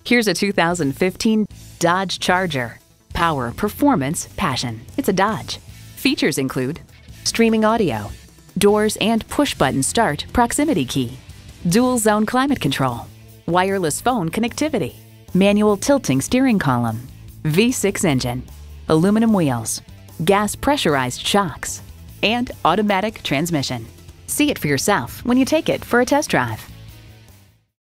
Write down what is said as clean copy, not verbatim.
Here's a 2015 Dodge Charger. Power, performance, passion. It's a Dodge. Features include streaming audio, doors and push-button start proximity key, dual zone climate control, wireless phone connectivity, manual tilting steering column, V6 engine, aluminum wheels, gas pressurized shocks, and automatic transmission. See it for yourself when you take it for a test drive.